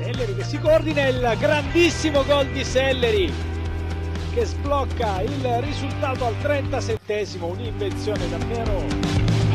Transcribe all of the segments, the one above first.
Selleri che si coordina, il grandissimo gol di Selleri che sblocca il risultato al 37esimo, un'invenzione davvero.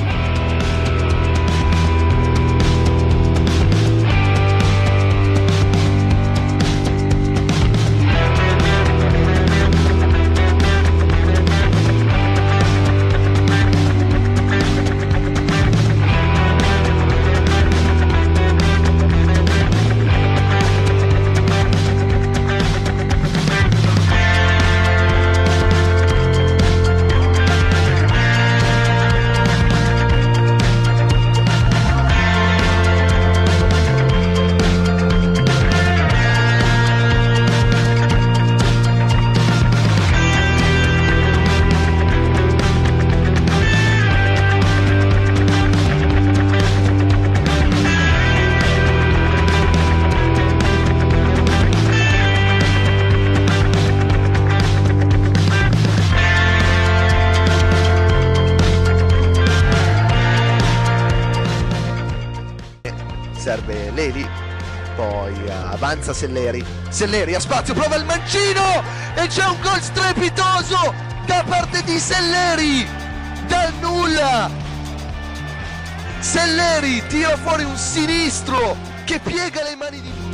Serve Leli, poi avanza Selleri ha spazio, prova il mancino e c'è un gol strepitoso da parte di Selleri dal nulla. Selleri tira fuori un sinistro che piega le mani di